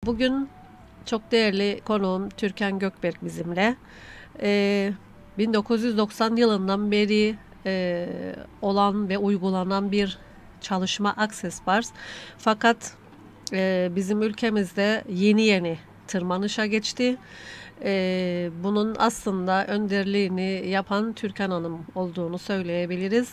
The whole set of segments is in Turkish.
Bugün çok değerli konuğum Türkan Gökberk bizimle. 1990 yılından beri olan ve uygulanan bir çalışma Access Bars. Fakat bizim ülkemizde yeni yeni tırmanışa geçti. Bunun aslında önderliğini yapan Türkan Hanım olduğunu söyleyebiliriz.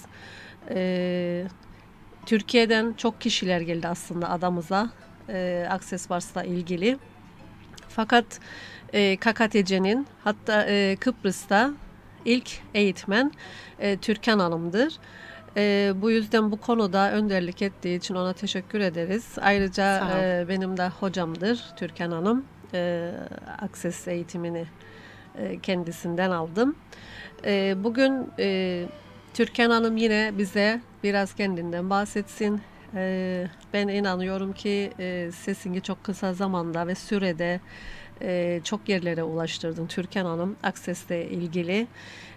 Türkiye'den çok kişiler geldi aslında adamıza Access Bars'la ilgili. Fakat KKTC'nin hatta Kıbrıs'ta ilk eğitmen Türkan Hanım'dır. Bu yüzden bu konuda önderlik ettiği için ona teşekkür ederiz. Ayrıca benim de hocamdır Türkan Hanım. Access eğitimini kendisinden aldım. Bugün Türkan Hanım yine bize biraz kendinden bahsetsin. Ben inanıyorum ki sesini çok kısa zamanda ve sürede çok yerlere ulaştırdın Türkan Hanım Access'le ilgili.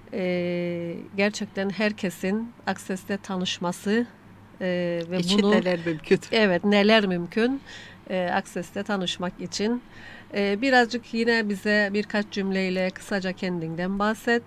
Gerçekten herkesin Access'le tanışması ve İçin bunu neler mümkün. Evet, neler mümkün Access'le tanışmak için. Birazcık yine bize birkaç cümleyle kısaca kendinden bahset.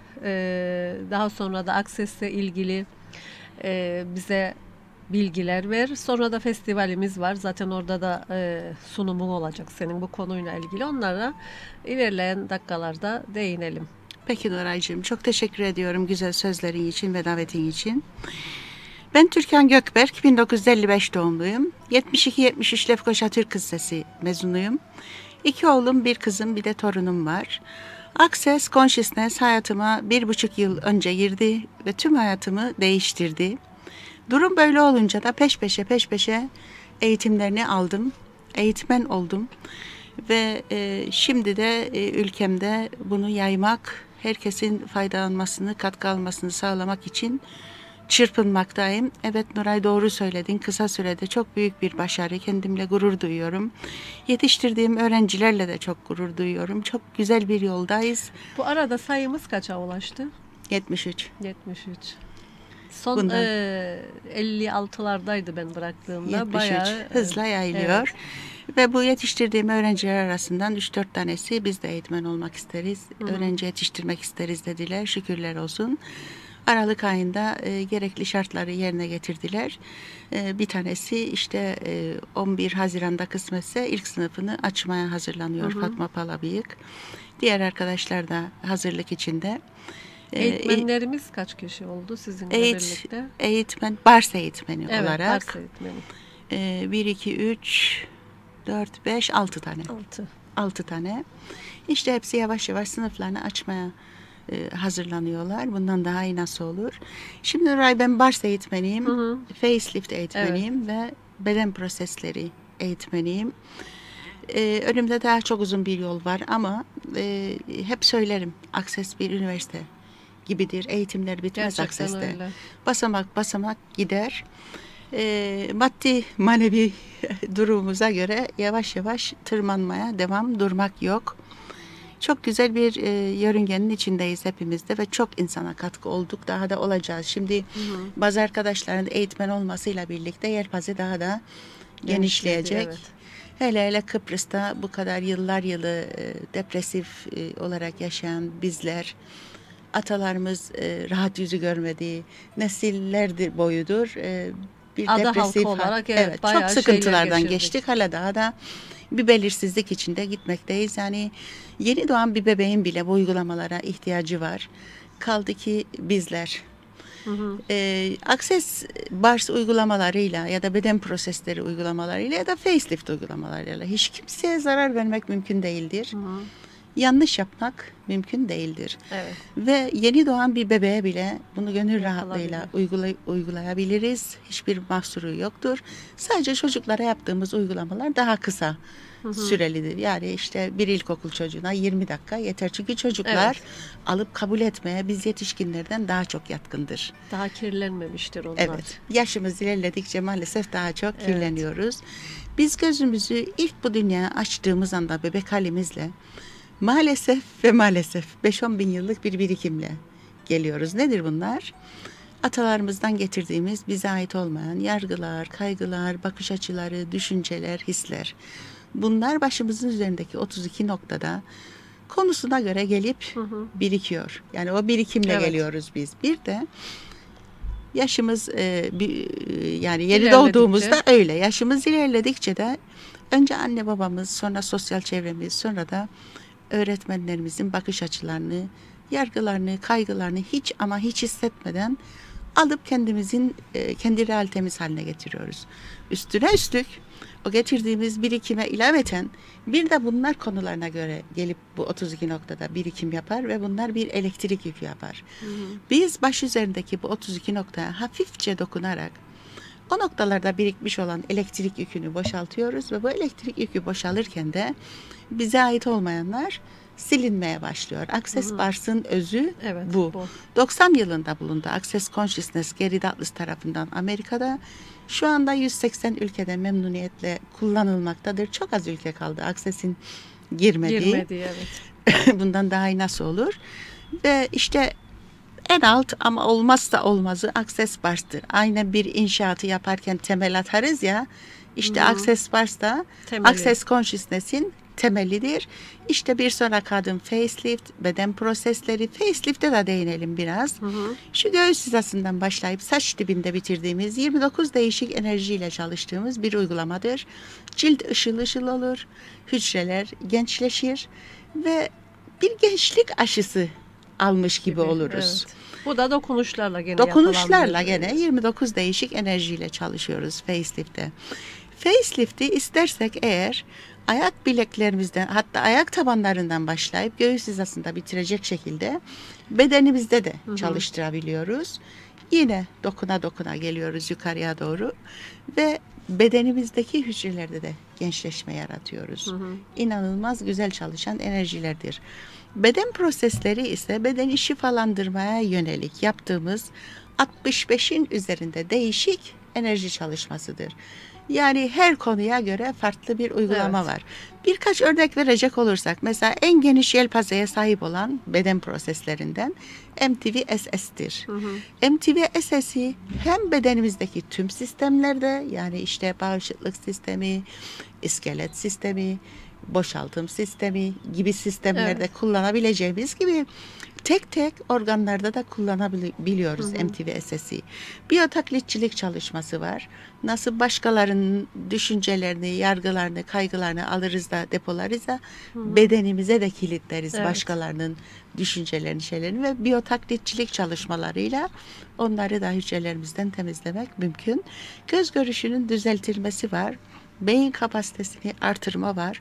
Daha sonra da Access'le ilgili bize bilgiler ver. Sonra da festivalimiz var. Zaten orada da sunumun olacak senin bu konuyla ilgili. Onlara ilerleyen dakikalarda değinelim. Peki Noraycığım, çok teşekkür ediyorum güzel sözlerin için ve davetin için. Ben Türkan Gökberk, 1955 doğumluyum. 72-73 Lefkoşa Türk Lisesi mezunuyum. 2 oğlum, 1 kızım, bir de torunum var. Access Consciousness hayatıma 1,5 yıl önce girdi ve tüm hayatımı değiştirdi. Durum böyle olunca da peş peşe eğitimlerini aldım. Eğitmen oldum. Ve şimdi de ülkemde bunu yaymak, herkesin faydalanmasını, katkı almasını sağlamak için çırpınmaktayım. Evet Nuray, doğru söyledin. Kısa sürede çok büyük bir başarı. Kendimle gurur duyuyorum. Yetiştirdiğim öğrencilerle de çok gurur duyuyorum. Çok güzel bir yoldayız. Bu arada sayımız kaça ulaştı? 73. 73. Son 56'lardaydı ben bıraktığımda. 73. Bayağı Hızla yayılıyor. Evet. Ve bu yetiştirdiğim öğrenciler arasından 3-4 tanesi biz de eğitmen olmak isteriz. Öğrenci yetiştirmek isteriz dediler. Şükürler olsun. Aralık ayında gerekli şartları yerine getirdiler. Bir tanesi işte 11 Haziran'da kısmetse ilk sınıfını açmaya hazırlanıyor. Fatma Palabıyık. Diğer arkadaşlar da hazırlık içinde. Eğitmenlerimiz kaç kişi oldu sizinle birlikte? Eğitmen, Bars eğitmeni olarak. Bars eğitmeni. 1, 2, 3, 4, 5, 6 tane. 6 tane. İşte hepsi yavaş yavaş sınıflarını açmaya hazırlanıyorlar. Bundan daha iyi nasıl olur? Şimdi Nuray, ben Bars eğitmeniyim. Facelift eğitmeniyim ve beden prosesleri eğitmeniyim. Önümde daha çok uzun bir yol var ama hep söylerim. Access bir üniversite gibidir. Eğitimler bitmez Access'te. Basamak basamak gider. Maddi manevi durumumuza göre yavaş yavaş tırmanmaya devam, durmak yok. Çok güzel bir yörüngenin içindeyiz hepimiz de ve çok insana katkı olduk. Daha da olacağız. Şimdi bazı arkadaşların eğitmen olmasıyla birlikte yelpaze daha da genişleyecek. Evet. Hele Kıbrıs'ta bu kadar yıllar yılı depresif olarak yaşayan bizler, atalarımız rahat yüzü görmediği nesillerdir boyudur. Bir Ada depresif olarak çok sıkıntılardan geçtik. Hala daha da bir belirsizlik içinde gitmekteyiz. Yani yeni doğan bir bebeğin bile bu uygulamalara ihtiyacı var. Kaldı ki bizler. Access Bars uygulamalarıyla ya da beden prosesleri uygulamalarıyla ya da facelift uygulamalarıyla hiç kimseye zarar vermek mümkün değildir. Yanlış yapmak mümkün değildir. Evet. Ve yeni doğan bir bebeğe bile bunu gönül rahatlığıyla uygulayabiliriz. Hiçbir mahsuru yoktur. Sadece çocuklara yaptığımız uygulamalar daha kısa sürelidir. Yani işte bir ilkokul çocuğuna 20 dakika yeter. Çünkü çocuklar alıp kabul etmeye biz yetişkinlerden daha çok yatkındır. Daha kirlenmemiştir onlar. Evet. Yaşımız ilerledikçe maalesef daha çok kirleniyoruz. Biz gözümüzü ilk bu dünyaya açtığımız anda bebek halimizle maalesef 5-10 bin yıllık bir birikimle geliyoruz. Nedir bunlar? Atalarımızdan getirdiğimiz bize ait olmayan yargılar, kaygılar, bakış açıları, düşünceler, hisler. Bunlar başımızın üzerindeki 32 noktada konusuna göre gelip birikiyor. Yani o birikimle geliyoruz biz. Bir de yaşımız yani yeni doğduğumuzda öyle. Yaşımız ilerledikçe de önce anne babamız, sonra sosyal çevremiz, sonra da öğretmenlerimizin bakış açılarını, yargılarını, kaygılarını hiç ama hiç hissetmeden alıp kendi realitemiz haline getiriyoruz. Üstüne üstlük o getirdiğimiz birikime ilaveten bir de bunlar konularına göre gelip bu 32 noktada birikim yapar ve bunlar bir elektrik yükü yapar. Biz baş üzerindeki bu 32 noktaya hafifçe dokunarak o noktalarda birikmiş olan elektrik yükünü boşaltıyoruz ve bu elektrik yükü boşalırken de bize ait olmayanlar silinmeye başlıyor. Access Bars'ın özü bu. 90 yılında bulundu. Access Consciousness Gary Douglas tarafından Amerika'da. Şu anda 180 ülkede memnuniyetle kullanılmaktadır. Çok az ülke kaldı Access'in girmediği. Bundan daha iyi nasıl olur? Ve işte en alt ama olmazsa olmazı Access Bars'tır. Aynen bir inşaatı yaparken temel atarız ya. İşte Access Bars da Access Consciousness'in temelidir. İşte bir sonraki adım facelift, beden prosesleri. Facelift'e de değinelim biraz. Şu göğüs hizasından başlayıp saç dibinde bitirdiğimiz 29 değişik enerjiyle çalıştığımız bir uygulamadır. Cilt ışıl ışıl olur. Hücreler gençleşir ve bir gençlik aşısı almış gibi oluruz. Evet. Bu da dokunuşlarla gene 29 değişik enerjiyle çalışıyoruz facelift'te. Facelift'i istersek eğer ayak bileklerimizden hatta ayak tabanlarından başlayıp göğüs hizasında bitirecek şekilde bedenimizde de çalıştırabiliyoruz. Yine dokuna geliyoruz yukarıya doğru ve bedenimizdeki hücrelerde de gençleşme yaratıyoruz. İnanılmaz güzel çalışan enerjilerdir. Beden prosesleri ise bedeni şifalandırmaya yönelik yaptığımız 65'in üzerinde değişik enerji çalışmasıdır. Yani her konuya göre farklı bir uygulama var. Birkaç örnek verecek olursak mesela en geniş yelpazeye sahip olan beden proseslerinden MTV-SS'tir. MTV-SS'i hem bedenimizdeki tüm sistemlerde yani işte bağışıklık sistemi, iskelet sistemi, boşaltım sistemi gibi sistemlerde kullanabileceğimiz gibi tek tek organlarda da kullanabiliyoruz MTV-SS'i. Biyotaklitçilik çalışması var. Nasıl başkalarının düşüncelerini, yargılarını, kaygılarını alırız da depolarız da bedenimize de kilitleriz başkalarının düşüncelerini, şeylerini ve biyotaklitçilik çalışmalarıyla onları da hücrelerimizden temizlemek mümkün. Göz görüşünün düzeltilmesi var. Beyin kapasitesini artırma var.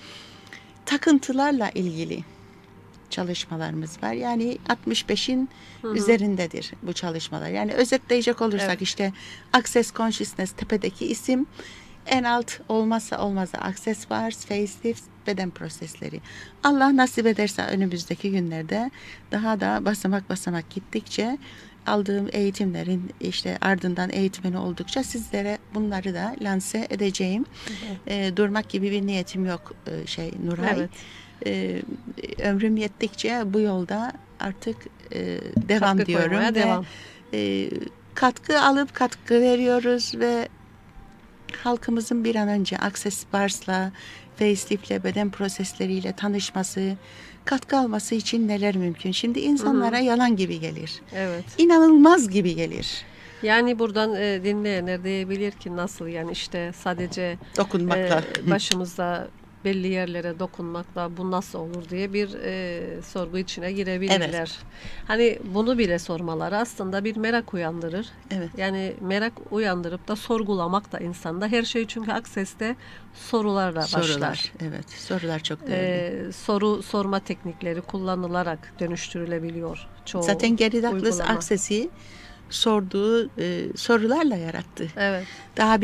Takıntılarla ilgili çalışmalarımız var. Yani 65'in üzerindedir bu çalışmalar. Yani özetleyecek olursak işte Access Consciousness tepedeki isim, en alt olmazsa olmazı Access Bars, Facelift, beden prosesleri. Allah nasip ederse önümüzdeki günlerde daha da basamak basamak gittikçe aldığım eğitimlerin işte ardından eğitmeni oldukça sizlere bunları da lanse edeceğim. Durmak gibi bir niyetim yok Nuray. Ömrüm yettikçe bu yolda artık devam katkı diyorum ve katkı alıp katkı veriyoruz ve halkımızın bir an önce Access Bars'la, Facelift'le, beden prosesleriyle tanışması, katkı alması için neler mümkün? Şimdi insanlara yalan gibi gelir. İnanılmaz gibi gelir. Yani buradan dinleyenler diyebilir ki nasıl yani işte sadece dokunmakla başımızda belli yerlere dokunmakla bu nasıl olur diye bir sorgu içine girebilirler. Hani bunu bile sormaları aslında bir merak uyandırır. Yani merak uyandırıp da sorgulamak da insanda her şey çünkü Access'te sorularla başlar. Sorular çok değerli. Soru sorma teknikleri kullanılarak dönüştürülebiliyor çoğu zaten Gary Douglas Access'i sorduğu sorularla yarattı. Daha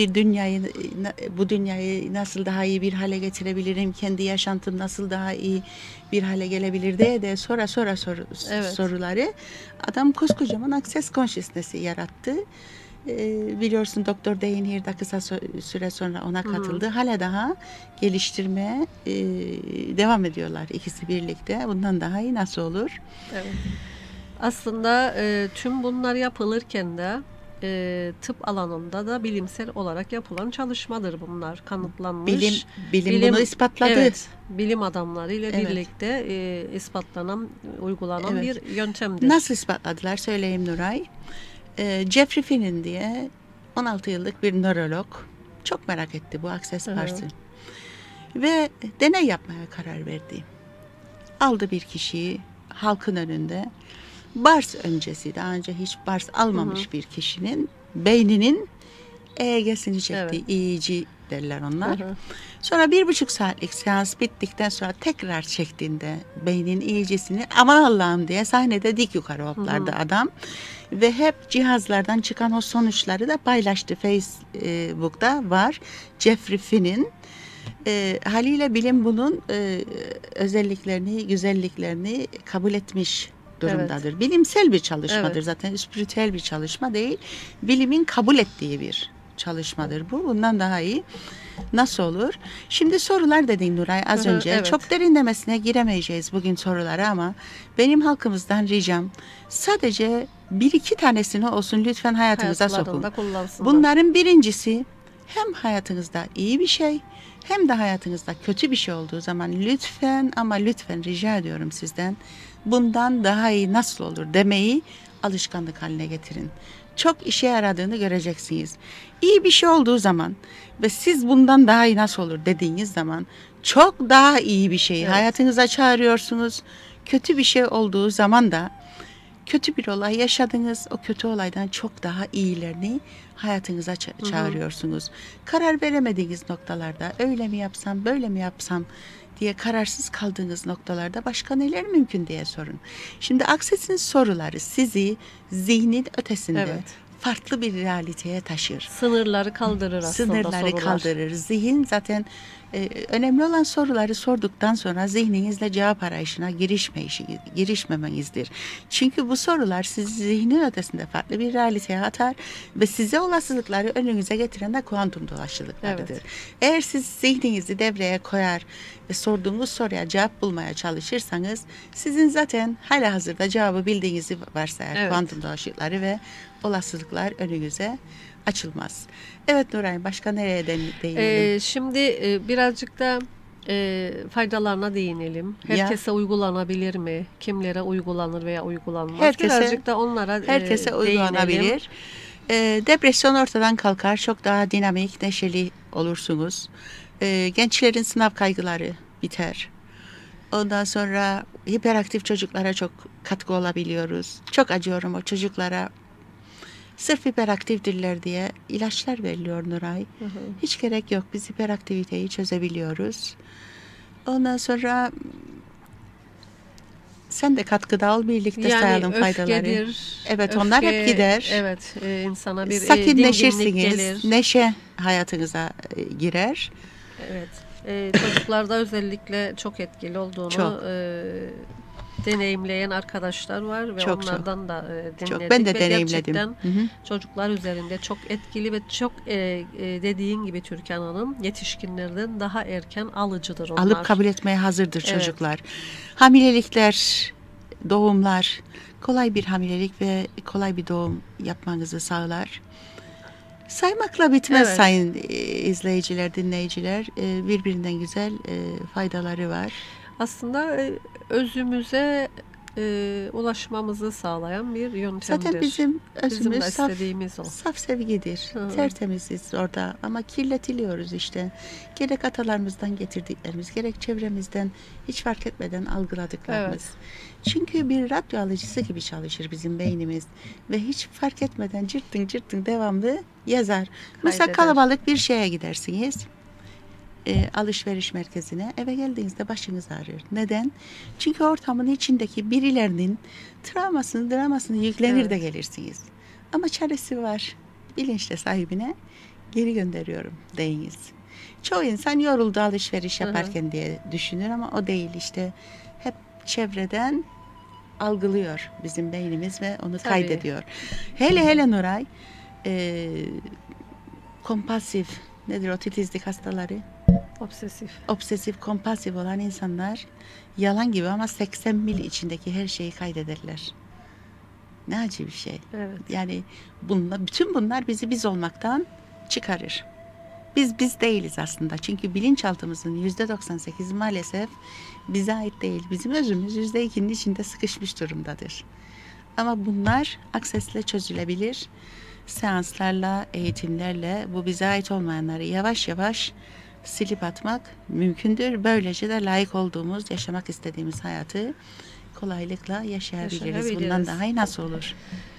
bu dünyayı nasıl daha iyi bir hale getirebilirim, kendi yaşantım nasıl daha iyi bir hale gelebilir diye de soruları adam koskocaman Access Consciousness'i yarattı. Biliyorsun Doktor Dain de kısa süre sonra ona katıldı. Hala daha geliştirmeye devam ediyorlar ikisi birlikte. Bundan daha iyi nasıl olur? Aslında tüm bunlar yapılırken de tıp alanında da bilimsel olarak yapılan çalışmadır bunlar. Kanıtlanmış. Bilim bunu ispatladı. Evet, bilim adamları ile Evet. birlikte ispatlanan, uygulanan Evet. bir yöntemdir. Nasıl ispatladılar söyleyeyim Nuray. Jeffrey Finnin diye 16 yıllık bir nörolog çok merak etti bu Access Bars'ı. Ve deney yapmaya karar verdi. Aldı bir kişiyi halkın önünde. Bars öncesi, daha önce hiç bars almamış bir kişinin beyninin EEG'sini çekti. Evet. EEG derler onlar. Sonra 1,5 saatlik seans bittikten sonra tekrar çektiğinde beynin EEG'sini aman Allah'ım diye sahnede dik yukarı hoplardı adam. Ve hep cihazlardan çıkan o sonuçları da paylaştı. Facebook'ta var. Jeffrey Finn'in. Haliyle bilim bunun özelliklerini, güzelliklerini kabul etmiş durumdadır. Evet. Bilimsel bir çalışmadır zaten, spiritüel bir çalışma değil. Bilimin kabul ettiği bir çalışmadır bu. Bundan daha iyi nasıl olur? Şimdi sorular dedin Nuray az önce. Evet. Çok derinlemesine giremeyeceğiz bugün sorulara ama benim halkımızdan ricam sadece 1-2 tanesini olsun lütfen hayatınıza sokun. Bunların birincisi hem hayatınızda iyi bir şey hem de hayatınızda kötü bir şey olduğu zaman lütfen ama lütfen rica ediyorum sizden bundan daha iyi nasıl olur demeyi alışkanlık haline getirin. Çok işe yaradığını göreceksiniz. İyi bir şey olduğu zaman ve siz bundan daha iyi nasıl olur dediğiniz zaman çok daha iyi bir şeyi hayatınıza çağırıyorsunuz. Kötü bir şey olduğu zaman da kötü bir olay yaşadınız. O kötü olaydan çok daha iyilerini hayatınıza çağırıyorsunuz. Karar veremediğiniz noktalarda öyle mi yapsam, böyle mi yapsam diye kararsız kaldığınız noktalarda başka neler mümkün diye sorun. Şimdi Access'in soruları sizi zihnin ötesinde farklı bir realiteye taşır. Sınırları kaldırır aslında Sınırları sorular. kaldırır. Zihin zaten önemli olan soruları sorduktan sonra zihninizle cevap arayışına girişmemenizdir. Çünkü bu sorular sizi zihnin ötesinde farklı bir realiteye atar ve size olasılıkları önünüze getiren de kuantum dolayışlıklarıdır. Evet. Eğer siz zihninizi devreye koyar ve sorduğunuz soruya cevap bulmaya çalışırsanız sizin zaten halihazırda cevabı bildiğinizi varsayar kuantum dolayışlıkları ve olasılıklar önünüze açılmaz. Evet Nuray, başka nereye değinelim? Şimdi birazcık da faydalarına değinelim. Herkese uygulanabilir mi? Kimlere uygulanır veya uygulanmaz? Birazcık da onlara herkese uygulanabilir. Depresyon ortadan kalkar. Çok daha dinamik, neşeli olursunuz. Gençlerin sınav kaygıları biter. Ondan sonra hiperaktif çocuklara çok katkı olabiliyoruz. Çok acıyorum o çocuklara. Sırf hiperaktifdirler diye ilaçlar veriliyor Nuray. Hiç gerek yok. Biz hiperaktiviteyi çözebiliyoruz. Ondan sonra sen de katkıda ol. Birlikte sayalım faydaları. Evet, onlar hep gider. Evet, insana bir sakinleşirsiniz. gelir. Neşe hayatınıza girer. Evet. Çocuklarda özellikle çok etkili olduğunu deneyimleyen arkadaşlar var ve onlardan da dinledik. Ben de deneyimledim. Gerçekten çocuklar üzerinde çok etkili ve çok dediğin gibi Türkan Hanım yetişkinlerden daha erken alıcıdır onlar. Alıp kabul etmeye hazırdır çocuklar. Hamilelikler, doğumlar, kolay bir hamilelik ve kolay bir doğum yapmanızı sağlar. Saymakla bitmez sayın izleyiciler, dinleyiciler. Birbirinden güzel faydaları var. Aslında özümüze ulaşmamızı sağlayan bir yöntemdir. Zaten bizim özümüz saf sevgidir. Tertemiziz orada ama kirletiliyoruz işte. Gerek atalarımızdan getirdiklerimiz, gerek çevremizden hiç fark etmeden algıladıklarımız. Çünkü bir radyo alıcısı gibi çalışır bizim beynimiz ve hiç fark etmeden cırtın devamlı yazar. Mesela kalabalık bir şeye gidersiniz. Alışveriş merkezine, eve geldiğinizde başınız ağrıyor. Neden? Çünkü ortamın içindeki birilerinin dramasını yüklenir de gelirsiniz. Ama çaresi var. Bilinçle sahibine geri gönderiyorum deyiniz. Çoğu insan yoruldu alışveriş yaparken diye düşünür ama o değil işte. Hep çevreden algılıyor bizim beynimiz ve onu kaydediyor. Hele Nuray kompulsif nedir o titizlik hastaları? Obsesif, kompulsif olan insanlar yalan gibi ama 80 mil içindeki her şeyi kaydederler. Ne acı bir şey. Evet. Yani bütün bunlar bizi biz olmaktan çıkarır. Biz değiliz aslında. Çünkü bilinçaltımızın %98 maalesef bize ait değil. Bizim özümüz %2'nin içinde sıkışmış durumdadır. Ama bunlar aksesle çözülebilir. Seanslarla, eğitimlerle bu bize ait olmayanları yavaş yavaş silip atmak mümkündür. Böylece de layık olduğumuz, yaşamak istediğimiz hayatı kolaylıkla yaşayabiliriz. Bundan daha iyi nasıl olur?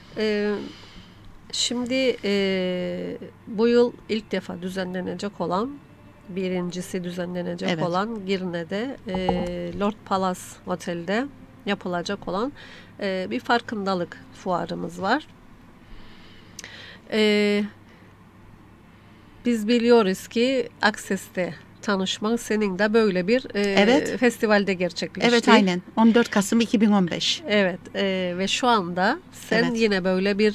Şimdi bu yıl ilk defa düzenlenecek olan, birincisi düzenlenecek olan Girne'de Lord Palace Otel'de yapılacak olan bir farkındalık fuarımız var. Biz biliyoruz ki Access'te tanışmak senin de böyle bir festivalde gerçekleşti. Evet, aynen. 14 Kasım 2015. Evet ve şu anda sen yine böyle bir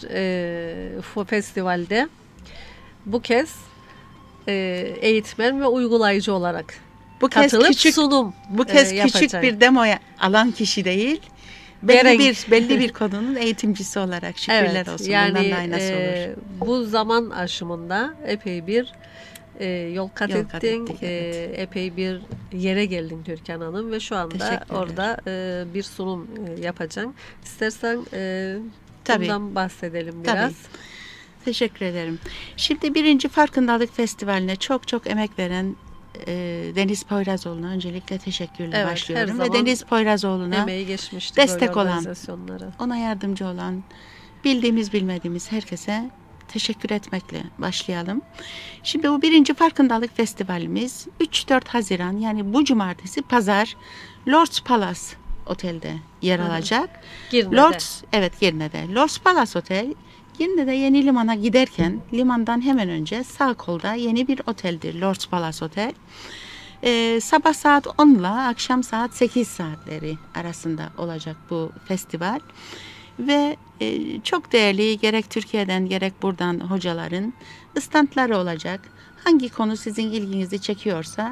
festivalde bu kez eğitmen ve uygulayıcı olarak katılıp sunum küçük bir demo alan kişi değil. Belli bir konunun eğitimcisi olarak şükürler olsun. Yani, bundan daha nasıl olur? Bu zaman aşımında epey bir yol kat ettin. Epey bir yere geldin Türkan Hanım ve şu anda orada bir sunum yapacaksın. İstersen bundan bahsedelim biraz. Tabii. Teşekkür ederim. Şimdi 1. Farkındalık Festivali'ne çok emek veren Deniz Poyrazoğlu'na öncelikle teşekkürle başlıyorum. Ve Deniz Poyrazoğlu'na destek olan, ona yardımcı olan, bildiğimiz bilmediğimiz herkese teşekkür etmekle başlayalım. Şimdi bu 1. Farkındalık Festivalimiz 3-4 Haziran yani bu cumartesi pazar Lords Palace Otel'de yer alacak. Girne'de. Girne'de. Lords Palace Otel Girne'de Yeni Liman'a giderken limandan hemen önce sağ kolda yeni bir oteldir. Lords Palace Otel. Sabah saat 10 ile akşam saat 8 saatleri arasında olacak bu festival. Ve çok değerli gerek Türkiye'den gerek buradan hocaların standları olacak. Hangi konu sizin ilginizi çekiyorsa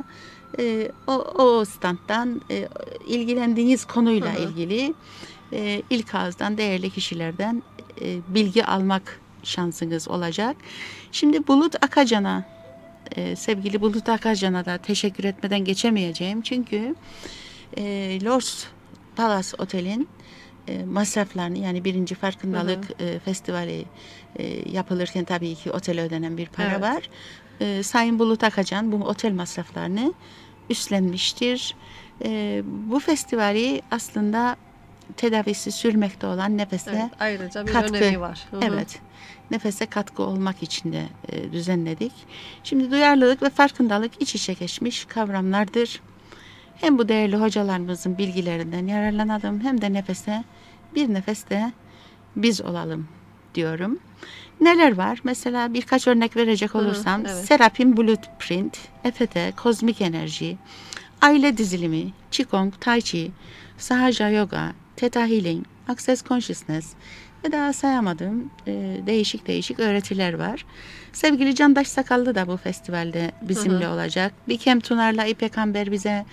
o standtan ilgilendiğiniz konuyla ilgili ilk ağızdan değerli kişilerden bilgi almak şansınız olacak. Şimdi Bulut Akacan'a, sevgili Bulut Akacan'a da teşekkür etmeden geçemeyeceğim. Çünkü Lords Palace Otel'in masraflarını, yani 1. Farkındalık Festivali yapılırken tabii ki otele ödenen bir para var. Sayın Bulut Akacan bu otel masraflarını üstlenmiştir. Bu festivali aslında tedavisi sürmekte olan nefese ayrıca bir katkı, önemi var. Nefese katkı olmak için de düzenledik. Şimdi duyarlılık ve farkındalık iç içe geçmiş kavramlardır. Hem bu değerli hocalarımızın bilgilerinden yararlanalım hem de nefese bir nefeste biz olalım diyorum. Neler var? Mesela birkaç örnek verecek olursam Serapin Blueprint, EFT, kozmik enerji, aile dizilimi, Qigong, Tai Chi, Sahaja Yoga, Theta Healing, Access Consciousness ve daha sayamadığım değişik öğretiler var. Sevgili Candaş Sakallı da bu festivalde bizimle olacak. Bikem Tunar'la İpek Amber bize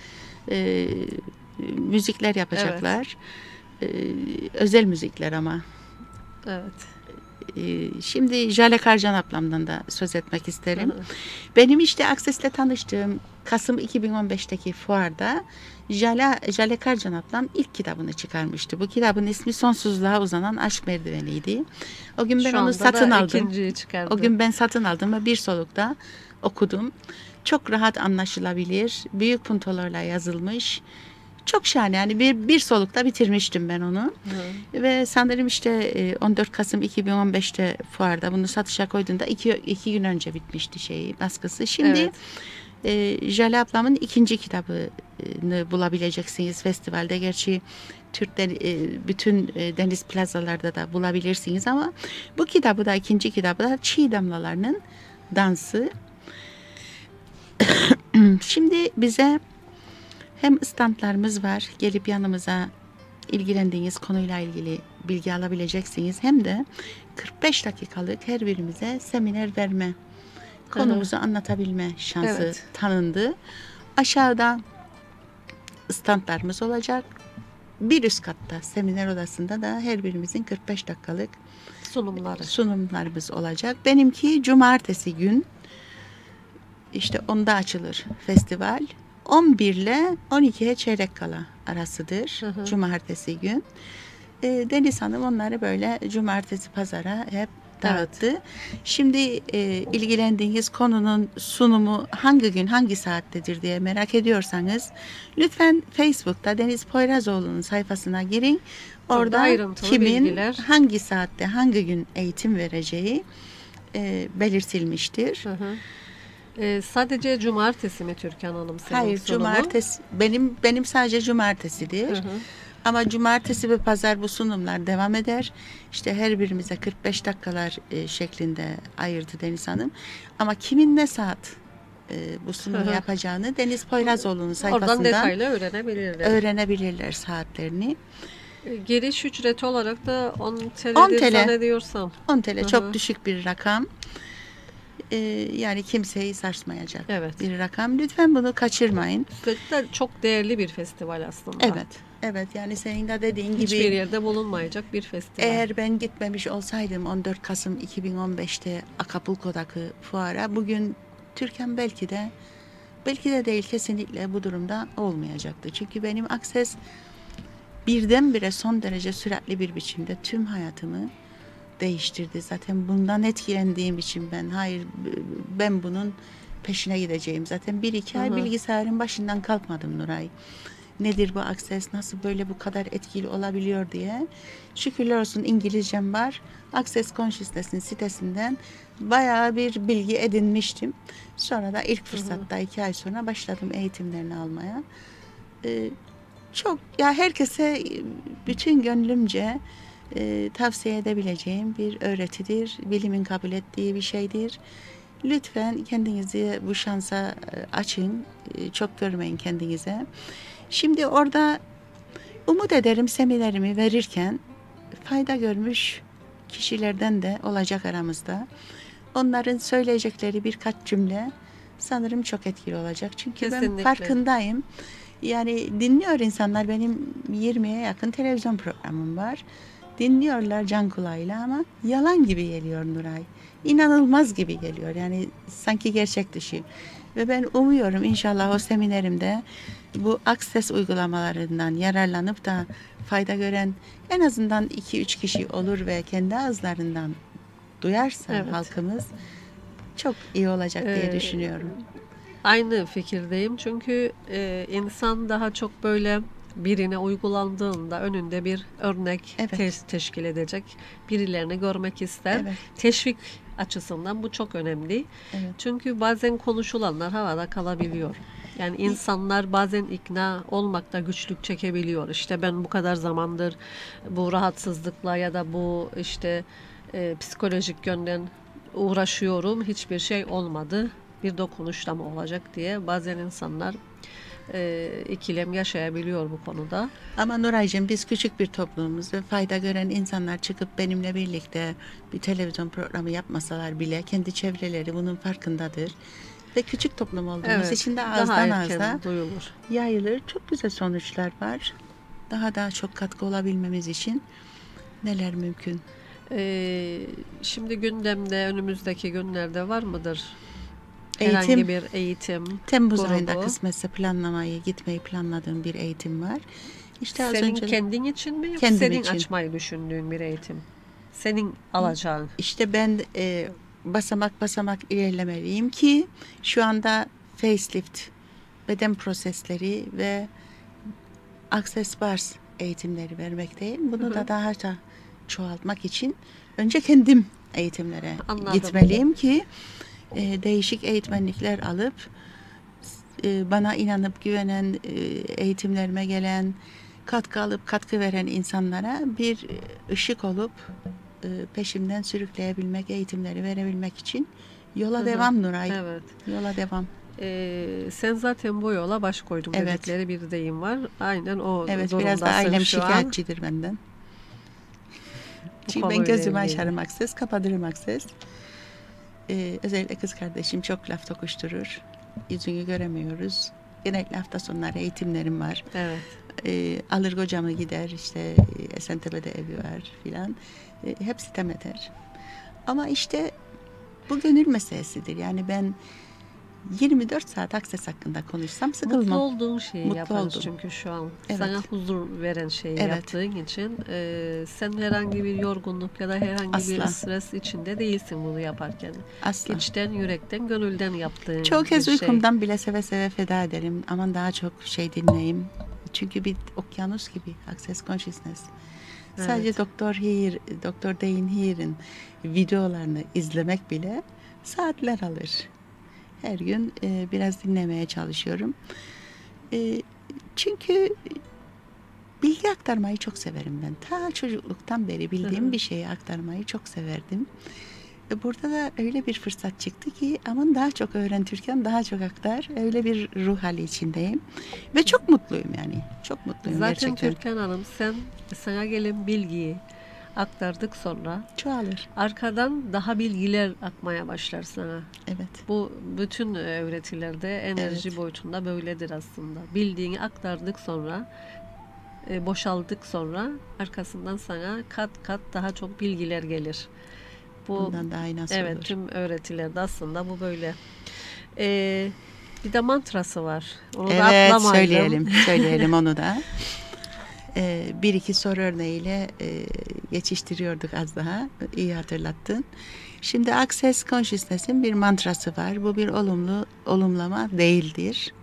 müzikler yapacaklar. Özel müzikler ama. Şimdi Jale Karcan ablamdan da söz etmek isterim. Benim işte Access'le tanıştığım Kasım 2015'teki fuarda Jale Karcan ablam ilk kitabını çıkarmıştı. Bu kitabın ismi Sonsuzluğa Uzanan Aşk Merdiveniydi. O gün ben onu satın aldım. O gün ben satın aldım ve bir solukta okudum. Çok rahat anlaşılabilir, büyük puntolarla yazılmış. Çok şahane, yani bir solukta bitirmiştim ben onu. Ve sanırım işte 14 Kasım 2015'te fuarda bunu satışa koyduğunda iki gün önce bitmişti baskısı. Şimdi Jale ablamın 2. kitabını bulabileceksiniz festivalde. Gerçi bütün deniz plazalarda da bulabilirsiniz ama bu kitabı da 2. kitabı da Çiğ Damlalarının Dansı. Şimdi bize hem standlarımız var, gelip yanımıza ilgilendiğiniz konuyla ilgili bilgi alabileceksiniz. Hem de 45 dakikalık her birimize seminer verme, konumuzu anlatabilme şansı tanındı. Aşağıda standlarımız olacak. bir üst katta seminer odasında da her birimizin 45 dakikalık sunumlarımız olacak. Benimki cumartesi gün işte 10'da açılır festival. 11 ile 12'ye çeyrek kala arasıdır. Cumartesi gün. Deniz Hanım onları böyle cumartesi pazara hep dağıttı. Evet. Şimdi ilgilendiğiniz konunun sunumu hangi gün hangi saattedir diye merak ediyorsanız lütfen Facebook'ta Deniz Poyrazoğlu'nun sayfasına girin. Orada kimin bilgiler, hangi saatte hangi gün eğitim vereceği belirtilmiştir. Sadece cumartesi mi Türkan Hanım senin Hayır, sunumu? Cumartesi benim sadece cumartesidir. Ama cumartesi ve pazar bu sunumlar devam eder. İşte her birimize 45 dakikalar şeklinde ayırdı Deniz Hanım. Ama kimin ne saat bu sunumu yapacağını Deniz Poyrazoğlu'nun sayfasından oradan detaylı öğrenebilirler saatlerini. Giriş ücreti olarak da 10 TL zannediyorsam. 10 TL çok düşük bir rakam. Yani kimseyi sarsmayacak bir rakam. Lütfen bunu kaçırmayın. Üstelik çok değerli bir festival aslında. Evet yani senin de dediğin gibi hiçbir yerde bulunmayacak bir festival. Eğer ben gitmemiş olsaydım 14 Kasım 2015'te Acapulco'daki fuara bugün Türkan belki de değil kesinlikle bu durumda olmayacaktı. Çünkü benim Akses birdenbire son derece süratli bir biçimde tüm hayatımı değiştirdi. Zaten bundan etkilendiğim için ben bunun peşine gideceğim. Zaten 1-2 ay bilgisayarın başından kalkmadım Nuray. Nedir bu Akses, nasıl böyle bu kadar etkili olabiliyor diye. Şükürler olsun İngilizcem var. Access Consciousness'in sitesinden bayağı bir bilgi edinmiştim. Sonra da ilk fırsatta 2 ay sonra başladım eğitimlerini almaya. Çok herkese bütün gönlümce tavsiye edebileceğim bir öğretidir. Bilimin kabul ettiği bir şeydir. Lütfen kendinizi bu şansa açın. Çok görmeyin kendinize. Şimdi orada umut ederim seminerimi verirken fayda görmüş kişilerden de olacak aramızda. Onların söyleyecekleri birkaç cümle sanırım çok etkili olacak. Çünkü kesinlikle. Ben farkındayım. Yani dinliyor insanlar. Benim 20'ye yakın televizyon programım var. Dinliyorlar can kulağıyla ama yalan gibi geliyor Nuray. İnanılmaz gibi geliyor. Yani sanki gerçek dışı. Ve ben umuyorum inşallah o seminerimde bu Access uygulamalarından yararlanıp da fayda gören en azından 2-3 kişi olur ve kendi ağızlarından duyarsa halkımız çok iyi olacak diye düşünüyorum. Aynı fikirdeyim çünkü insan daha çok böyle birine uygulandığında önünde bir örnek teşkil edecek. Birilerini görmek ister. Teşvik açısından bu çok önemli. Çünkü bazen konuşulanlar havada kalabiliyor. Yani insanlar bazen ikna olmakta güçlük çekebiliyor. İşte ben bu kadar zamandır bu rahatsızlıkla ya da bu işte psikolojik yönden uğraşıyorum. Hiçbir şey olmadı. Bir dokunuşla mı olacak diye bazen insanlar ikilem yaşayabiliyor bu konuda. Ama Nuraycığım biz küçük bir toplumumuz ve fayda gören insanlar çıkıp benimle birlikte bir televizyon programı yapmasalar bile kendi çevreleri bunun farkındadır. Ve küçük toplum olduğumuz için de ağızdan ağza yayılır. Çok güzel sonuçlar var. Daha çok katkı olabilmemiz için neler mümkün? Şimdi gündemde önümüzdeki günlerde var mıdır? Herhangi bir eğitim. Temmuz ayında kısmetse gitmeyi planladığım bir eğitim var. İşte senin kendin için mi yoksa senin için açmayı düşündüğün bir eğitim? Senin alacağın. İşte ben basamak ilerlemeliyim ki şu anda facelift, beden prosesleri ve Access Bars eğitimleri vermekteyim. Bunu da daha da çoğaltmak için önce kendim eğitimlere gitmeliyim ki değişik eğitmenlikler alıp bana inanıp güvenen, eğitimlerime gelen, katkı alıp katkı veren insanlara bir ışık olup peşimden sürükleyebilmek, eğitimleri verebilmek için yola devam Nuray. Yola devam. Sen zaten bu yola baş koydun dedikleri bir deyim var. Aynen o durumdasın biraz da ailem şikayetçidir benden. Çünkü ben gözümü açarım Access, kapatırım Access. Özellikle kız kardeşim çok laf tokuşturur. Yüzünü göremiyoruz. Genellikle hafta sonları eğitimlerim var. alır kocamı gider işte Esentepe'de evi var filan. Hepsi temeter. Ama işte bu gönül meselesidir. Yani ben 24 saat Akses hakkında konuşsam sıkılmam. Mutlu olduğun şeyi Mutlu yaparız oldum. çünkü şu an. Evet. Sana huzur veren şeyi Evet. yaptığın için sen herhangi bir yorgunluk ya da herhangi bir Asla. stres içinde değilsin bunu yaparken. Asla. İçten, yürekten, gönülden yaptığın Çoğu kez bir şey. uykumdan bile seve seve feda ederim. Aman daha çok şey dinleyeyim. Çünkü bir okyanus gibi Access Consciousness. Evet. Sadece Doktor Dain Heer'in videolarını izlemek bile saatler alır. Her gün biraz dinlemeye çalışıyorum. Çünkü bilgi aktarmayı çok severim ben. Ta çocukluktan beri bildiğim bir şeyi aktarmayı çok severdim. Burada da öyle bir fırsat çıktı ki aman daha çok öğren Türkan, daha çok aktar. Öyle bir ruh hali içindeyim. Ve çok mutluyum yani. Çok mutluyum Zaten gerçekten. Türkan Hanım sana gelen bilgiyi aktardık sonra Çoğalır. arkadan daha bilgiler akmaya başlar sana. Evet. Bu bütün öğretilerde enerji boyutunda böyledir aslında. Bildiğini aktardık sonra boşaldık sonra arkasından sana kat kat daha çok bilgiler gelir. Bundan daha iyi nasıl evet, olur? tüm öğretilerde aslında bu böyle. Bir de mantrası var. Onu da Evet, atlamayalım. söyleyelim onu da. Bir iki soru örneğiyle geçiştiriyorduk az daha. İyi hatırlattın. Şimdi Access Consciousness'in bir mantrası var. Bu bir olumlama değildir.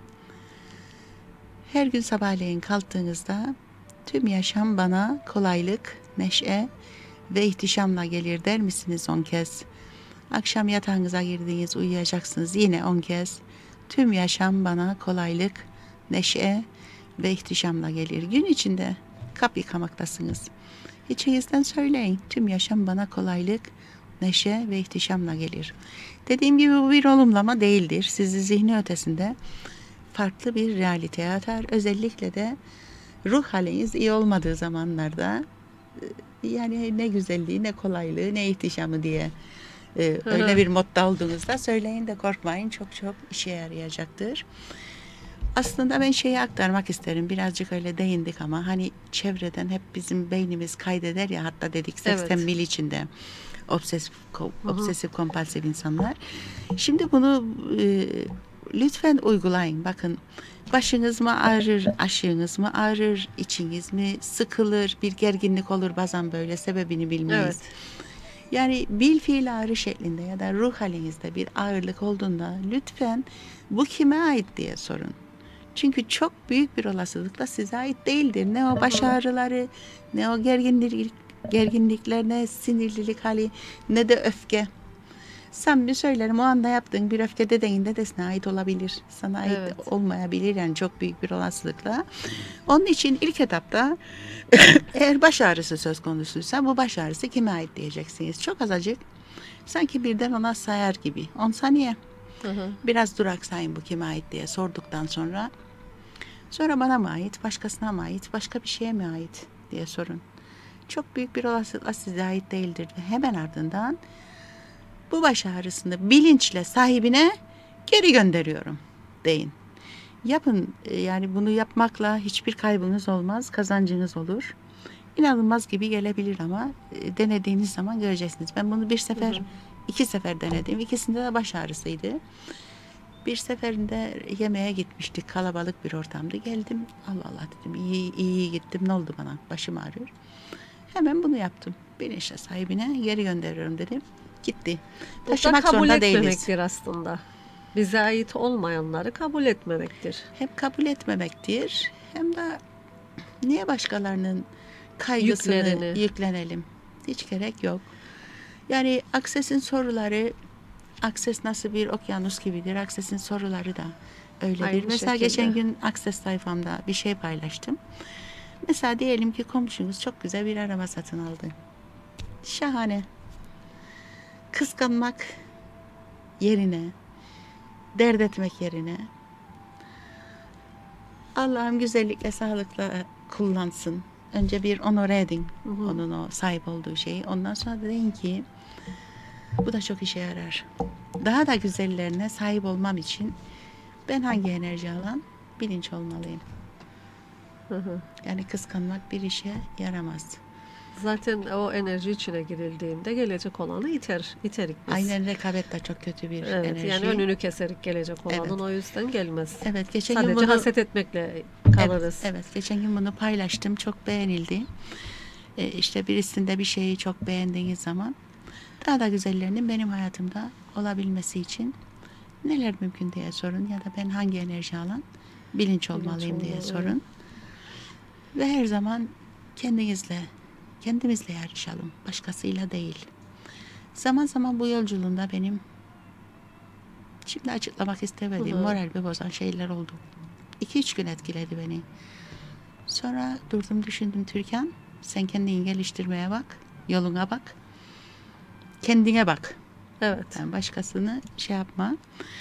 Her gün sabahleyin kalktığınızda tüm yaşam bana kolaylık, neşe ve ihtişamla gelir der misiniz 10 kez? Akşam yatağınıza girdiğiniz uyuyacaksınız yine 10 kez. Tüm yaşam bana kolaylık, neşe ve ihtişamla gelir. Gün içinde kap yıkamaktasınız. İçinizden söyleyin. Tüm yaşam bana kolaylık, neşe ve ihtişamla gelir. Dediğim gibi bu bir olumlama değildir. Sizi zihni ötesinde farklı bir realiteye atar. Özellikle de ruh haliniz iyi olmadığı zamanlarda yani ne güzelliği, ne kolaylığı, ne ihtişamı diye öyle bir modda olduğunuzda söyleyin de korkmayın. Çok çok işe yarayacaktır. Aslında ben şeyi aktarmak isterim. Birazcık öyle değindik ama hani çevreden hep bizim beynimiz kaydeder ya, hatta dedik 80 mil içinde obsesif kompulsif insanlar. Şimdi bunu lütfen uygulayın. Bakın, başınız mı ağrır, aşığınız mı ağrır, içiniz mi sıkılır, bir gerginlik olur bazen, böyle sebebini bilmeyiz. Evet. Yani bil fiil ağrı şeklinde ya da ruh halinizde bir ağırlık olduğunda lütfen bu kime ait diye sorun. Çünkü çok büyük bir olasılıkla size ait değildir. Ne o baş ağrıları, ne o gerginlikler, ne sinirlilik hali, ne de öfke. Samimi söylerim, o anda yaptığın bir öfke dedesine ait olabilir. Sana ait olmayabilir yani, çok büyük bir olasılıkla. Onun için ilk etapta eğer baş ağrısı söz konusuysa bu baş ağrısı kime ait diyeceksiniz. Çok azıcık, sanki birden ona sayar gibi 10 saniye. Biraz duraksayın bu kime ait diye sorduktan sonra bana mı ait, başkasına mı ait, başka bir şeye mi ait diye sorun. Çok büyük bir olasılıkla size ait değildir ve hemen ardından bu baş ağrısını bilinçle sahibine geri gönderiyorum deyin. Yapın, yani bunu yapmakla hiçbir kaybınız olmaz, kazancınız olur. İnanılmaz gibi gelebilir ama denediğiniz zaman göreceksiniz. Ben bunu bir sefer, 2 sefer denedim. İkisinde de baş ağrısıydı. Bir seferinde yemeğe gitmiştik, kalabalık bir ortamda. Geldim, Allah Allah dedim, iyi gittim, ne oldu bana, başım ağrıyor. Hemen bunu yaptım. Bilinçle sahibine geri gönderiyorum dedim. Gitti. Taşımak kabul etmemektir aslında. Bize ait olmayanları kabul etmemektir. Hem kabul etmemektir, hem de niye başkalarının kaygısını yüklenelim? Hiç gerek yok. Yani Access'in soruları, Access nasıl bir okyanus gibidir, Access'in soruları da öyledir. Aynı mesela şekilde. Geçen gün Access sayfamda bir şey paylaştım. Mesela diyelim ki komşunuz çok güzel bir araba satın aldı. Şahane. Kıskanmak yerine, dert etmek yerine Allah'ım güzellikle, sağlıkla kullansın. Önce bir onore edin onun o sahip olduğu şeyi. Ondan sonra deyin ki bu da çok işe yarar. Daha da güzellerine sahip olmam için ben hangi enerji alan bilinç olmalıyım. Hı hı. Yani kıskanmak bir işe yaramaz. Zaten o enerji içine girildiğinde gelecek olanı iterik biz. Aynen, rekabet de çok kötü bir Evet, enerji. yani önünü keserik gelecek olanın, Evet. o yüzden gelmez. Evet, geçen gün Sadece bunu haset etmekle evet, kalırız. evet, geçen gün bunu paylaştım. Çok beğenildi. İşte birisinde bir şeyi çok beğendiğiniz zaman daha da güzellerinin benim hayatımda olabilmesi için neler mümkün diye sorun, ya da ben hangi enerji alan bilinç olmalıyım diye olmalı, sorun. Ve her zaman kendimizle yarışalım. Başkasıyla değil. Zaman zaman bu yolculuğunda benim şimdi açıklamak istemediğim Hı hı. moralimi bozan şeyler oldu. 2-3 gün etkiledi beni. Sonra durdum, düşündüm, Türkan, sen kendini geliştirmeye bak. Yoluna bak. Kendine bak. Evet. Yani başkasını şey yapma.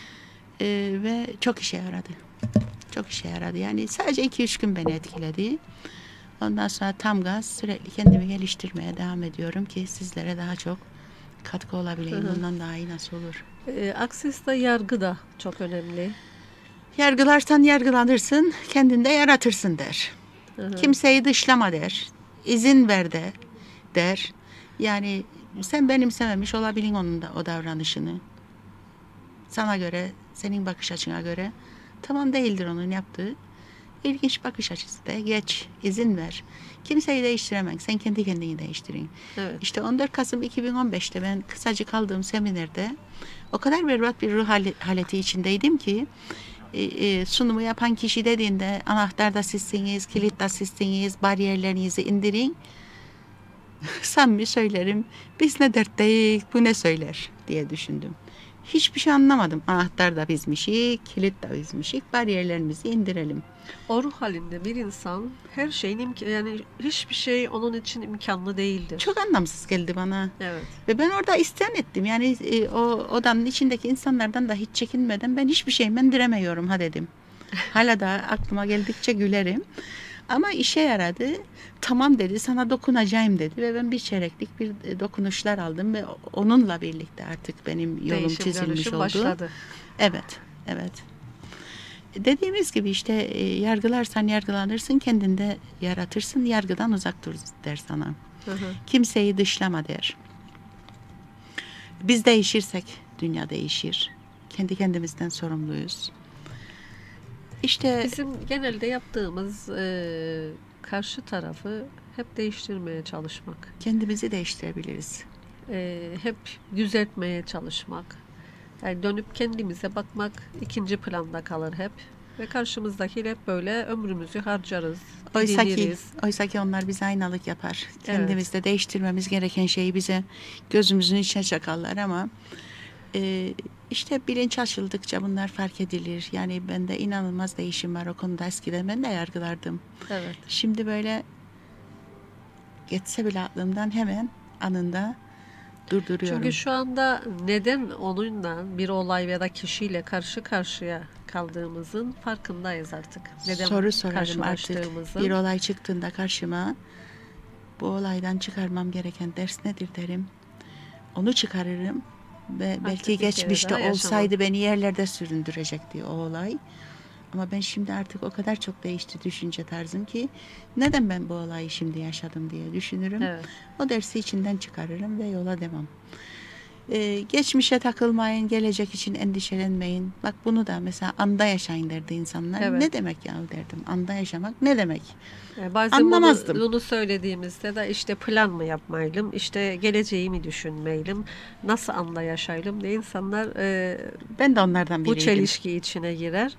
Ve çok işe yaradı. Çok işe yaradı. Yani sadece 2-3 gün beni etkiledi. Ondan sonra tam gaz sürekli kendimi geliştirmeye devam ediyorum ki sizlere daha çok katkı olabileyim. Hı hı. Bundan daha iyi nasıl olur? Aksiste yargı da çok önemli. Yargılarsan yargılanırsın, kendinde yaratırsın der. Hı hı. Kimseyi dışlama der. İzin ver de der. Yani sen benimsememiş olabilin onun da o davranışını. Sana göre, senin bakış açına göre tamam değildir onun yaptığı. İlginç bakış açısı da geç, izin ver. Kimseyi değiştiremem. Sen kendi kendini değiştirin. Evet. İşte 14 Kasım 2015'te ben kısacık kaldığım seminerde o kadar berbat bir ruh haleti içindeydim ki sunumu yapan kişi dediğinde anahtar da sizsiniz, kilit de sizsiniz, bariyerlerinizi indirin. Samimi söylerim, biz ne dertteyiz, bu ne söyler diye düşündüm. Hiçbir şey anlamadım. Anahtar da bizmişik, kilit de bizmişik, bariyerlerimizi indirelim. O ruh halinde bir insan her şeyin yani hiçbir şey onun için imkanlı değildir. Çok anlamsız geldi bana. Evet. Ve ben orada isyan ettim. Yani o odanın içindeki insanlardan da hiç çekinmeden ben hiçbir şey mendiremiyorum ha dedim. Hala da aklıma geldikçe gülerim. Ama işe yaradı. Tamam dedi, sana dokunacağım dedi ve ben bir çeyreklik bir dokunuşlar aldım ve onunla birlikte artık benim yolum Değişim, çizilmiş dönüşüm oldu. başladı. Evet, evet. Dediğimiz gibi işte yargılarsan yargılanırsın, kendinde yaratırsın, yargıdan uzak dur der sana. Hı hı. Kimseyi dışlama der. Biz değişirsek dünya değişir. Kendi kendimizden sorumluyuz. İşte Bizim genelde yaptığımız karşı tarafı hep değiştirmeye çalışmak. kendimizi değiştirebiliriz. Hep düzeltmeye çalışmak. Yani dönüp kendimize bakmak ikinci planda kalır hep. Ve karşımızdakiyle hep böyle ömrümüzü harcarız. Oysa ki onlar bize aynalık yapar. Kendimizde değiştirmemiz gereken şeyi bize gözümüzün içine çakarlar ama işte bilinç açıldıkça bunlar fark edilir. Yani bende inanılmaz değişim var o konuda. Eskiden ben de yargılardım. Evet. Şimdi böyle geçse bile aklımdan hemen anında durduruyorum. Çünkü şu anda neden onunla bir olay veya da kişiyle karşı karşıya kaldığımızın farkındayız artık. Neden soru sorarım artık. Bir olay çıktığında karşıma bu olaydan çıkarmam gereken ders nedir derim. Onu çıkarırım ve Artık belki geçmişte olsaydı beni yerlerde süründürecekti o olay. Ama ben şimdi artık o kadar çok değişti düşünce tarzım ki neden ben bu olayı şimdi yaşadım diye düşünürüm. Evet. O dersi içinden çıkarırım ve yola devam. Geçmişe takılmayın, gelecek için endişelenmeyin. Bak bunu da mesela anda yaşayın derdi insanlar. Evet. Ne demek ya derdim. Anda yaşamak ne demek? Bazen Anlamazdım. bunu söylediğimizde de işte plan mı yapmayalım, işte geleceği mi düşünmeyelim, nasıl anda yaşayalım diye insanlar ben de onlardan biriydim. Bu çelişki içine girer.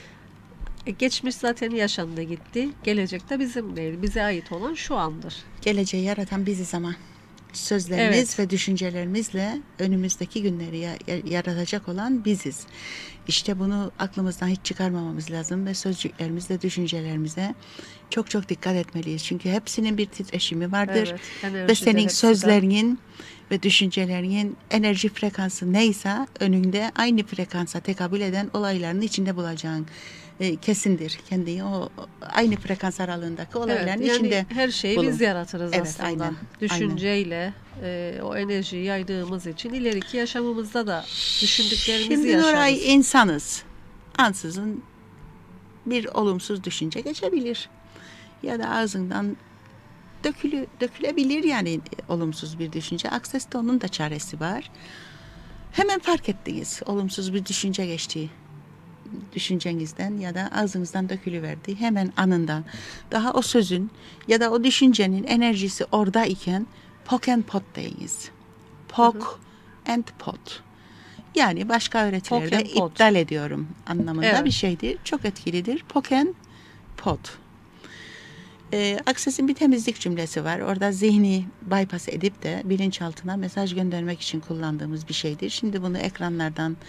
Geçmiş zaten yaşandı gitti. Gelecek de bizim değil. Bize ait olan şu andır. Geleceği yaratan biziz ama. Sözlerimiz ve düşüncelerimizle önümüzdeki günleri yaratacak olan biziz. İşte bunu aklımızdan hiç çıkarmamamız lazım ve sözcüklerimizle, düşüncelerimize çok çok dikkat etmeliyiz. Çünkü hepsinin bir titreşimi vardır ve senin sözlerinin ve düşüncelerinin enerji frekansı neyse önünde aynı frekansa tekabül eden olayların içinde bulacağın kesindir. Kendini o aynı frekans aralığındaki olayların yani içinde her şeyi bulun. biz yaratırız aslında. Aynen, düşünceyle o enerjiyi yaydığımız için ileriki yaşamımızda da düşündüklerimizi Şimdi yaşarız. Nuray insanız. Ansızın bir olumsuz düşünce geçebilir. Ya da ağzından dökülebilir yani olumsuz bir düşünce. Akses'te onun da çaresi var. Hemen fark ettiniz olumsuz bir düşünce geçtiği düşüncenizden ya da ağzınızdan dökülüverdi hemen anından. Daha o sözün ya da o düşüncenin enerjisi orada iken poke and pot deyiniz. Poke and pot. Yani başka öğretilerde iptal ediyorum anlamında bir şeydir. Çok etkilidir. Poke and pot. Akses'in bir temizlik cümlesi var. Orada zihni bypass edip de bilinçaltına mesaj göndermek için kullandığımız bir şeydir. Şimdi bunu ekranlardan,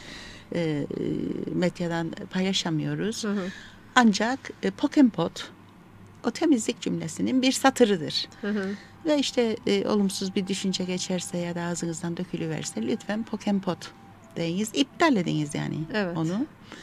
medyadan paylaşamıyoruz. Ancak poke and pot o temizlik cümlesinin bir satırıdır. Ve işte olumsuz bir düşünce geçerse ya da ağzınızdan dökülüverse lütfen poke and pot deyiniz. İptal ediniz yani onu.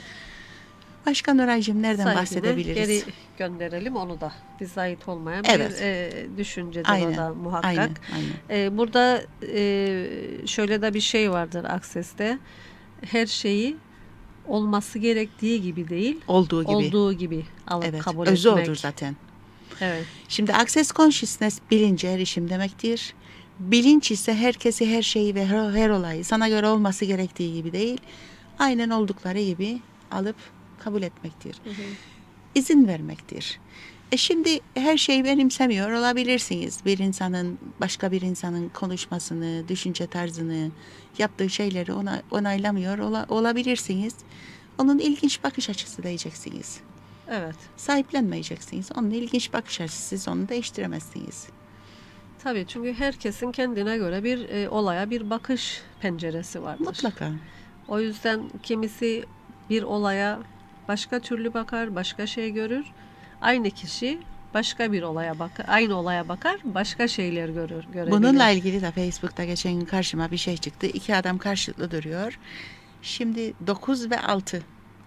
Başka Nuray'cığım nereden bahsedebiliriz? Geri gönderelim onu da. Bize ait olmayan bir düşüncedir o da muhakkak. Aynen. Burada şöyle de bir şey vardır Akses'te. Her şeyi olması gerektiği gibi değil, olduğu gibi alıp kabul özü etmek. Odur zaten. Evet. Şimdi Access Consciousness bilince erişim demektir. Bilinç ise herkesi, her şeyi ve her olayı sana göre olması gerektiği gibi değil, aynen oldukları gibi alıp kabul etmektir. İzin vermektir. Şimdi her şeyi benimsemiyor olabilirsiniz. Bir insanın, başka bir insanın konuşmasını, düşünce tarzını, yaptığı şeyleri onaylamıyor olabilirsiniz. Onun ilginç bakış açısı diyeceksiniz. Evet. Sahiplenmeyeceksiniz. Onun ilginç bakış açısı, siz onu değiştiremezsiniz. Tabii, çünkü herkesin kendine göre bir olaya bir bakış penceresi vardır. Mutlaka. O yüzden kimisi bir olaya başka türlü bakar, başka şey görür. Aynı kişi başka bir olaya bakar, aynı olaya bakar, başka şeyler görebilir. Bununla ilgili de Facebook'ta geçen gün karşıma bir şey çıktı. 2 adam karşılıklı duruyor. Şimdi 9 ve 6.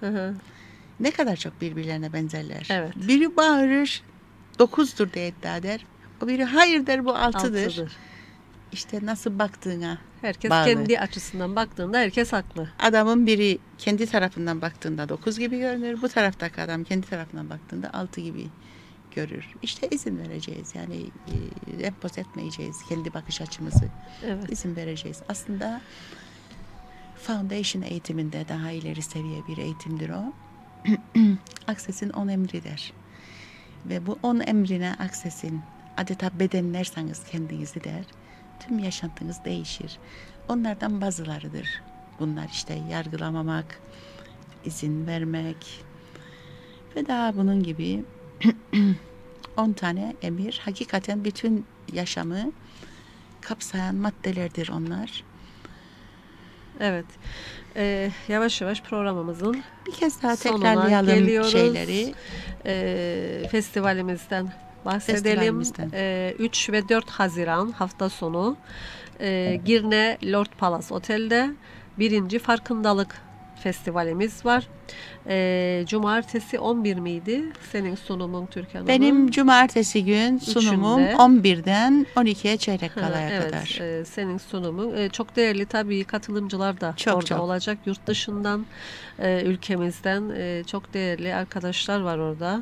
Ne kadar çok birbirlerine benzerler. Evet. Biri bağırır, 9'dur diye iddia eder. O biri hayır der, bu 6'dır. İşte nasıl baktığına herkes bağlı. Kendi açısından baktığında herkes haklı. Adamın biri kendi tarafından baktığında 9 gibi görünür. Bu taraftaki adam kendi tarafından baktığında 6 gibi görür. İşte izin vereceğiz. Yani empoze etmeyeceğiz kendi bakış açımızı. Evet. İzin vereceğiz. Aslında Foundation eğitiminde daha ileri seviye bir eğitimdir o. Access'in 10 emri der. Ve bu 10 emrine Access'in adeta bedenlerseniz kendinizi der. Tüm yaşantınız değişir. Onlardan bazılarıdır. Bunlar işte yargılamamak, izin vermek ve daha bunun gibi 10 tane emir. Hakikaten bütün yaşamı kapsayan maddelerdir onlar. Evet. Yavaş yavaş programımızın bir kez daha tekrarlayalım şeyleri. Festivalimizden bahsedelim. 3 ve 4 Haziran hafta sonu Girne Lord Palace Otel'de 1. Farkındalık Festivalimiz var. Cumartesi 11 miydi? Senin sunumun Türkan Hanım. Benim cumartesi gün sunumum 11'den 12'ye çeyrek kalaya kadar. Senin sunumun. Çok değerli tabii katılımcılar da orada olacak. Yurt dışından, ülkemizden çok değerli arkadaşlar var orada.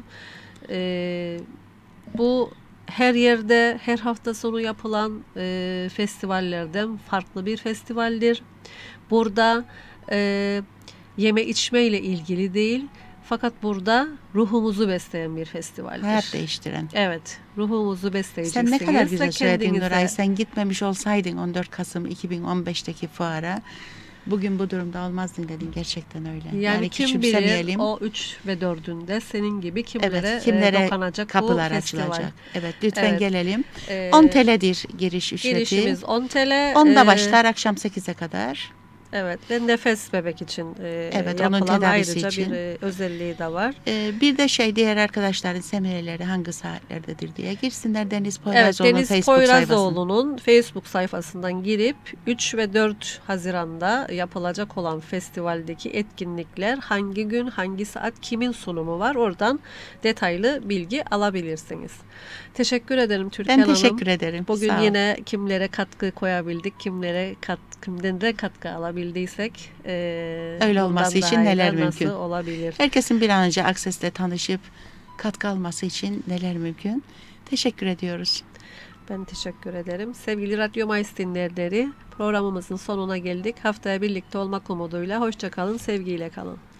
Bu her yerde, her hafta sonu yapılan festivallerden farklı bir festivaldir. Burada yeme içme ile ilgili değil, fakat burada ruhumuzu besleyen bir festivaldir. Hayat değiştiren. Evet, ruhumuzu besleyeceksiniz. Sen ne kadar güzel söyledin Nuray. Sen gitmemiş olsaydın 14 Kasım 2015'teki fuara, bugün bu durumda olmazdın dedin. Gerçekten öyle. Yani kim bilir o 3 ve 4'ünde senin gibi kimlere dokunacak kapılar bu festival. Açılacak. Evet, lütfen gelelim. 10 TL'dir giriş ücreti. Girişimiz 10 TL. 10'da başlar akşam 8'e kadar. Evet, ve nefes bebek için yapılan ayrıca için bir özelliği de var. Bir de diğer arkadaşların seminerleri hangi saatlerdedir diye girsinler. Deniz Poyrazoğlu'nun Deniz Facebook Poyrazoğlu'nun Facebook sayfasından girip 3 ve 4 Haziran'da yapılacak olan festivaldeki etkinlikler hangi gün, hangi saat, kimin sunumu var, oradan detaylı bilgi alabilirsiniz. Teşekkür ederim Türkan Hanım. Ben teşekkür ederim. Bugün yine kimlere katkı koyabildik, kimden de katkı alabildik. anlatabildiysek öyle olması bundan için daha neler iyi mümkün? nasıl olabilir? Herkesin bir an önce Akses'le tanışıp katkı alması için neler mümkün? Teşekkür ediyoruz. Ben teşekkür ederim. Sevgili Radyo Mayıs dinleyenleri, programımızın sonuna geldik. Haftaya birlikte olmak umuduyla hoşça kalın, sevgiyle kalın.